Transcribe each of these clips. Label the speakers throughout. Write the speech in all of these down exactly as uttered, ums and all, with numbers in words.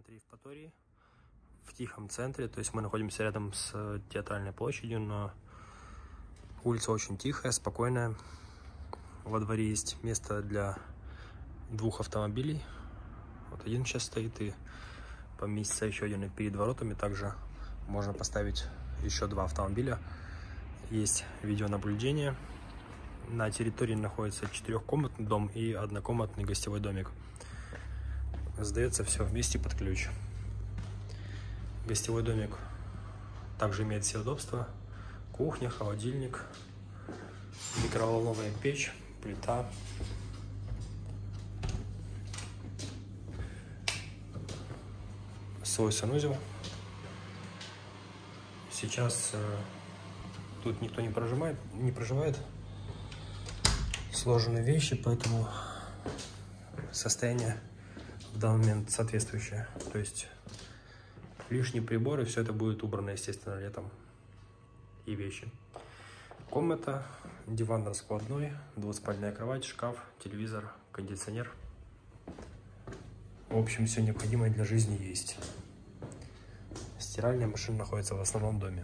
Speaker 1: центре Евпатории, в тихом центре. То есть мы находимся рядом с Театральной площадью, но улица очень тихая, спокойная. Во дворе есть место для двух автомобилей. Вот один сейчас стоит, и поместится еще один. И перед воротами также можно поставить еще два автомобиля. Есть видеонаблюдение. На территории находится четырехкомнатный дом и однокомнатный гостевой домик. Сдается все вместе под ключ. Гостевой домик также имеет все удобства. Кухня, холодильник, микроволновая печь, плита. Свой санузел. Сейчас э, тут никто не проживает, не проживает. Сложены вещи, поэтому состояние в данный момент соответствующее. То есть лишние приборы, все это будет убрано, естественно, летом. И вещи. Комната, диван раскладной, двуспальная кровать, шкаф, телевизор, кондиционер. В общем, все необходимое для жизни есть. Стиральная машина находится в основном доме.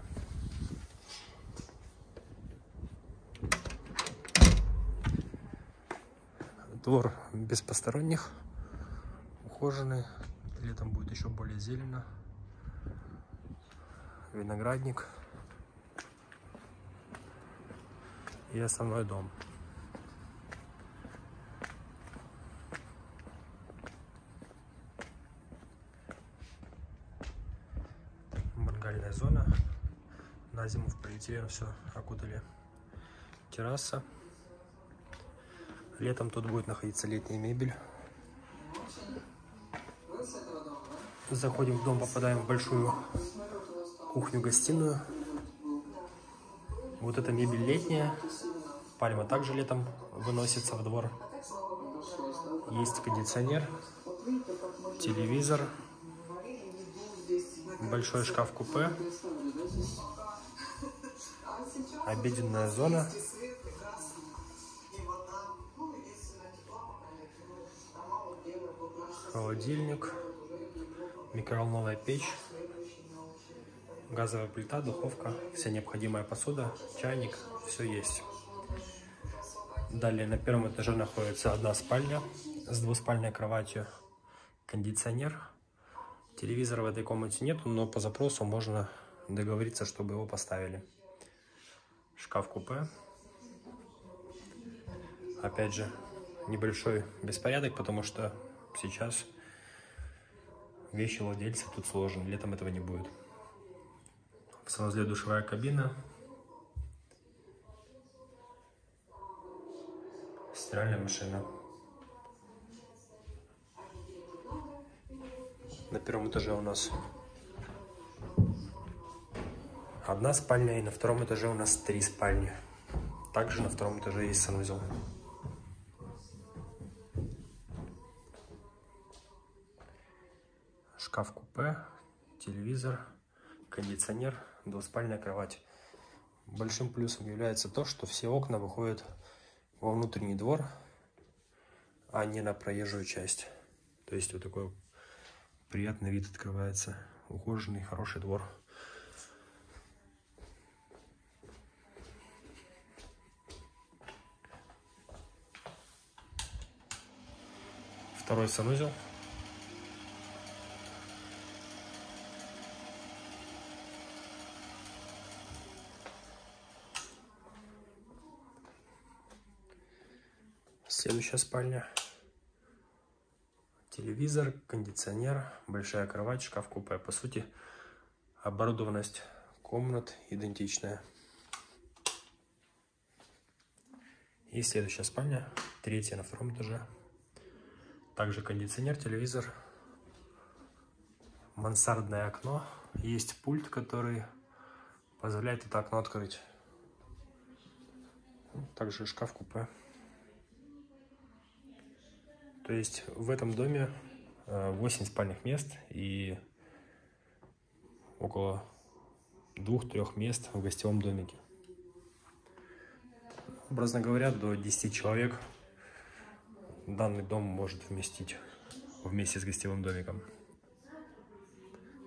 Speaker 1: Двор без посторонних, ухоженный. Летом будет еще более зелено. Виноградник. И основной дом. Мангальная зона. На зиму в полиэтилен все окутали. Терраса. Летом тут будет находиться летняя мебель. Заходим в дом, попадаем в большую кухню-гостиную. Вот эта мебель летняя. Пальма также летом выносится во двор. Есть кондиционер, телевизор, большой шкаф-купе, обеденная зона. Холодильник, микроволновая печь, газовая плита, духовка, вся необходимая посуда, чайник, все есть. Далее на первом этаже находится одна спальня с двуспальной кроватью, кондиционер. Телевизора в этой комнате нету, но по запросу можно договориться, чтобы его поставили. Шкаф-купе. Опять же, небольшой беспорядок, потому что сейчас вещи владельца тут сложены, летом этого не будет. В санузле душевая кабина, стиральная машина. На первом этаже у нас одна спальня, и на втором этаже у нас три спальни. Также на втором этаже есть санузел. Шкаф-купе, телевизор, кондиционер, двуспальная кровать. Большим плюсом является то, что все окна выходят во внутренний двор, а не на проезжую часть. То есть вот такой приятный вид открывается. Ухоженный, хороший двор. Второй санузел. Следующая спальня. Телевизор, кондиционер, большая кровать, шкаф-купе. По сути, оборудованность комнат идентичная. И следующая спальня, третья на втором этаже. Также кондиционер, телевизор, мансардное окно. Есть пульт, который позволяет это окно открыть. Также шкаф-купе. То есть в этом доме восемь спальных мест и около двух-трех мест в гостевом домике. Образно говоря, до десяти человек данный дом может вместить вместе с гостевым домиком.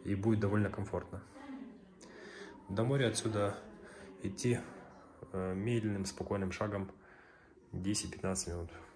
Speaker 1: и будет довольно комфортно. До моря отсюда идти медленным, спокойным шагом десять-пятнадцать минут.